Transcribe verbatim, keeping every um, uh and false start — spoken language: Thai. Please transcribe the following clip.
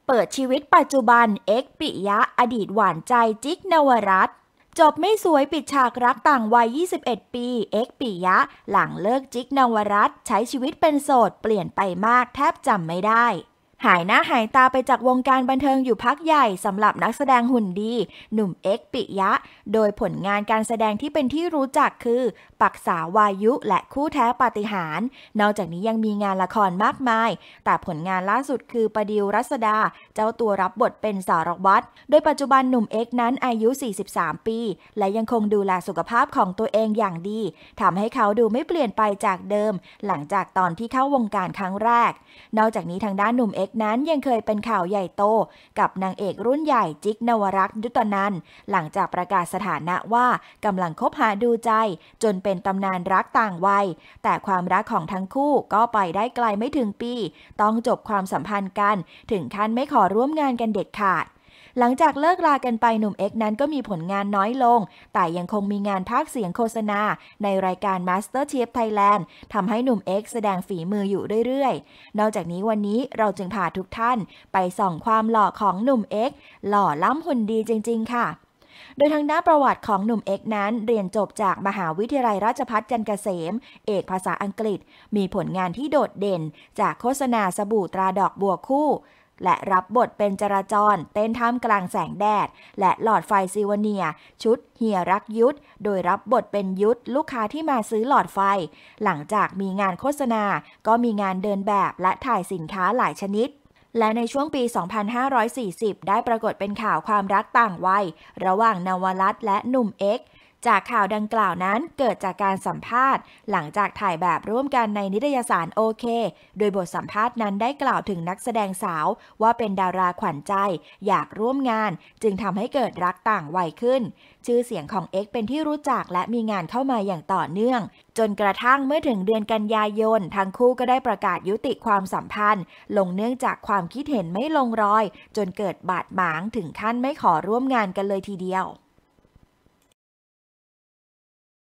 เปิดชีวิตปัจจุบันเอ็กปิยะอดีตหวานใจจิ๊กนวรัตน์จบไม่สวยปิดฉากรักต่างวัยยี่สิบเอ็ดปีเอ็กปิยะหลังเลิกจิ๊กนวรัตน์ใช้ชีวิตเป็นโสดเปลี่ยนไปมากแทบจำไม่ได้หายหน้าหายตาไปจากวงการบันเทิงอยู่พักใหญ่สำหรับนักแสดงหุ่นดีหนุ่มเอ็กปิยะโดยผลงานการแสดงที่เป็นที่รู้จักคือปักษาวายุและคู่แท้ปาฏิหาริย์นอกจากนี้ยังมีงานละครมากมายแต่ผลงานล่าสุดคือประดิวรัศดาเจ้าตัวรับบทเป็นสารวัตรโดยปัจจุบันหนุ่มเอ็กนั้นอายุสี่สิบสามปีและยังคงดูแลสุขภาพของตัวเองอย่างดีทำให้เขาดูไม่เปลี่ยนไปจากเดิมหลังจากตอนที่เข้าวงการครั้งแรกนอกจากนี้ทางด้านหนุ่มเอ็กนั้นยังเคยเป็นข่าวใหญ่โตกับนางเอกรุ่นใหญ่จิ๊กนวรัตน์ยุตนันท์หลังจากประกาศสถานะว่ากำลังคบหาดูใจจนเป็นตำนานรักต่างวัยแต่ความรักของทั้งคู่ก็ไปได้ไกลไม่ถึงปีต้องจบความสัมพันธ์กันถึงขั้นไม่ขอร่วมงานกันเด็ดขาดหลังจากเลิกลากันไปหนุ่มเอ็กนั้นก็มีผลงานน้อยลงแต่ยังคงมีงานพากย์เสียงโฆษณาในรายการ MasterChef Thailand ทำให้หนุ่มเอ็กแสดงฝีมืออยู่เรื่อยๆนอกจากนี้วันนี้เราจึงพาทุกท่านไปส่องความหล่อของหนุ่มเอ็กหล่อล้ำหุ่นดีจริงๆค่ะโดยทางด้านประวัติของหนุ่มเอ็กนั้นเรียนจบจากมหาวิทยาลัยราชภัฏจันทร์เกษมเอกภาษาอังกฤษมีผลงานที่โดดเด่นจากโฆษณาสบู่ตราดอกบัวคู่และรับบทเป็นจราจรเต้นท่ามกลางแสงแดดและหลอดไฟซิวเนียชุดเฮียรักยุทธโดยรับบทเป็นยุทธลูกค้าที่มาซื้อหลอดไฟหลังจากมีงานโฆษณาก็มีงานเดินแบบและถ่ายสินค้าหลายชนิดและในช่วงปี สองพันห้าร้อยสี่สิบ ได้ปรากฏเป็นข่าวความรักต่างวัยระหว่างนวรัตน์และหนุ่มเอ็กจากข่าวดังกล่าวนั้นเกิดจากการสัมภาษณ์หลังจากถ่ายแบบร่วมกันในนิตยสารโอเคโดยบทสัมภาษณ์นั้นได้กล่าวถึงนักแสดงสาวว่าเป็นดาราขวัญใจอยากร่วมงานจึงทำให้เกิดรักต่างวัยขึ้นชื่อเสียงของเอ็กเป็นที่รู้จักและมีงานเข้ามาอย่างต่อเนื่องจนกระทั่งเมื่อถึงเดือนกันยายนทั้งคู่ก็ได้ประกาศยุติความสัมพันธ์ลงเนื่องจากความคิดเห็นไม่ลงรอยจนเกิดบาดหมางถึงขั้นไม่ขอร่วมงานกันเลยทีเดียว